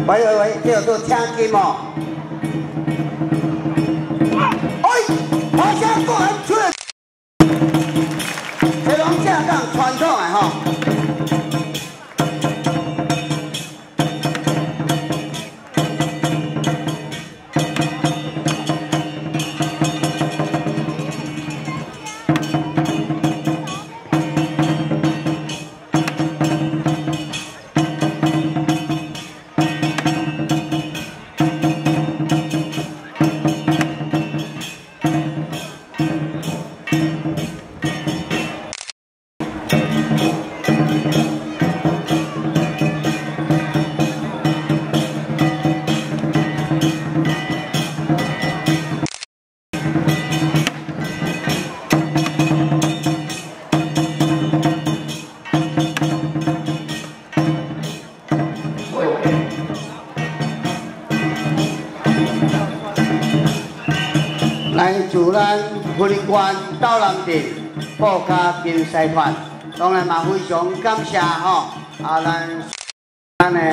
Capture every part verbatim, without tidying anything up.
喂喂喂，叫做请金哦。哎，华夏国人出来，这拢正港传统的吼。 来自咱云县斗南镇布加竞赛团，当然嘛非常感谢吼啊咱咱的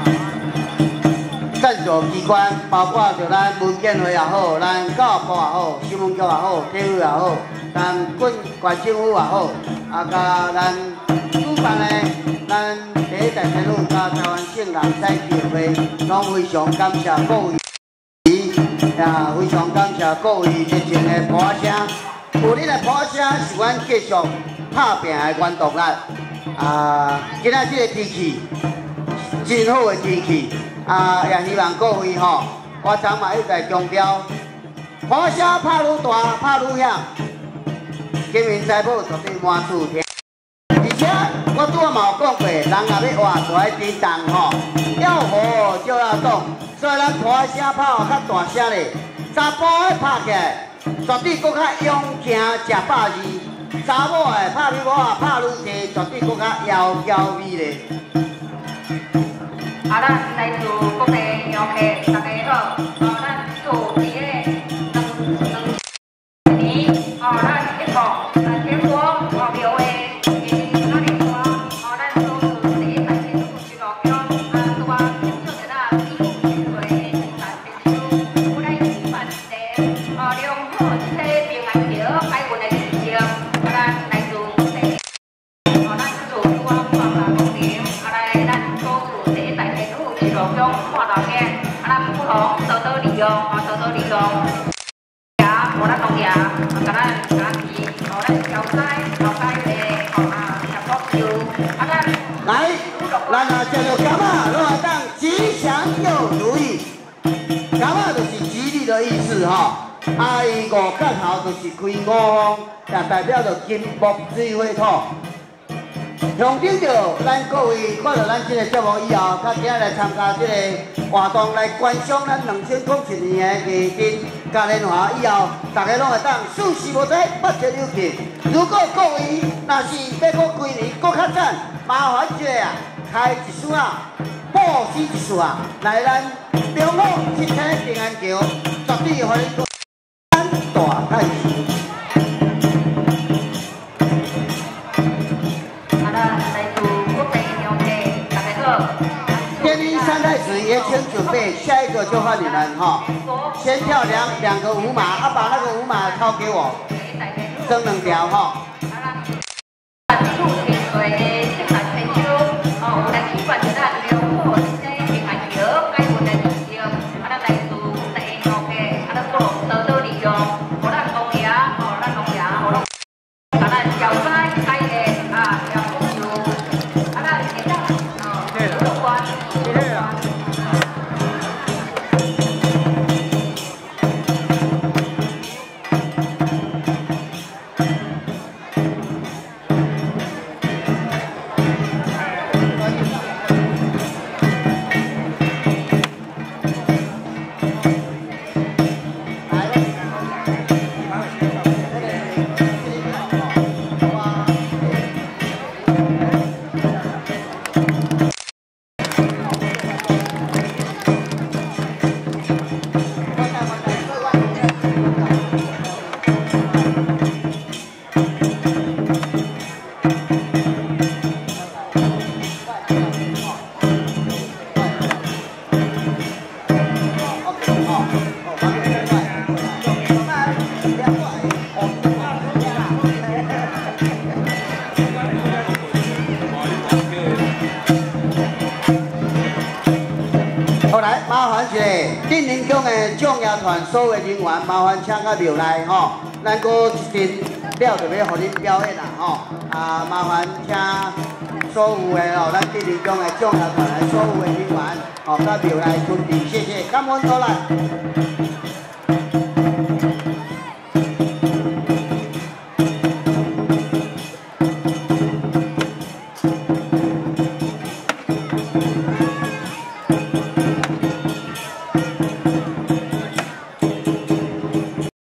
赞助机关，包括着咱文建会也好，咱教育部也好，新闻局也好，体育也好，咱县县政府也好，啊甲咱主办的咱第一代天路甲台湾性人赛协会，拢非常感谢各位。 啊，非常感谢各位热情的鼓声，有你的鼓声是阮继续打拼的原动力。啊，今仔这个天气真好的天气，啊，也希望各位吼，我昨嘛一直在强调，鼓声拍愈大，拍愈响，金银财宝绝对满厝听。而且我拄仔嘛有讲过，人若要活，就爱珍重吼，要活就要动。 所以咱鼓声拍哦较大声咧，查甫的拍起来绝对搁较勇行食百二，查某的拍比我啊拍愈济，绝对搁较妖娇美咧。 啊，咱来自各地游客大家好，哦，咱祝伫个两两年，哦，咱一个啊全国哦庙的。 哦，多多利用，呀，我咱农业，甲咱家己，哦，咱调解，调解的，哦啊，合作有，啊咱来，咱啊食着柑仔，拢会当吉祥又如意。柑仔就是吉利的意思吼，啊伊五角头就是开五方，也代表着金木水火土。 象征着咱各位看到咱这个节目以后，较今日来参加这个活动，来观赏咱两千零七年的艺术嘉年华以后，大家拢会当舒适无灾，八千有钱。如果各位若是要搁规年搁较赞，麻烦一下啊，开一束啊，布施一束啊，来咱中澳七星平安桥，绝对互你咱大开心。 天一三太子也请准备，下一个就换你们哈。先跳两两个舞马，啊，把那个舞马掏给我，整两条哈。 一个镇宁宫的奖业团所有的人员，麻烦请到庙内吼，咱搁一阵了就要互恁表演啦吼，啊麻烦请所有的哦，咱镇宁宫的奖业团的所有的人员，哦，到庙内准备，谢谢，感恩多来。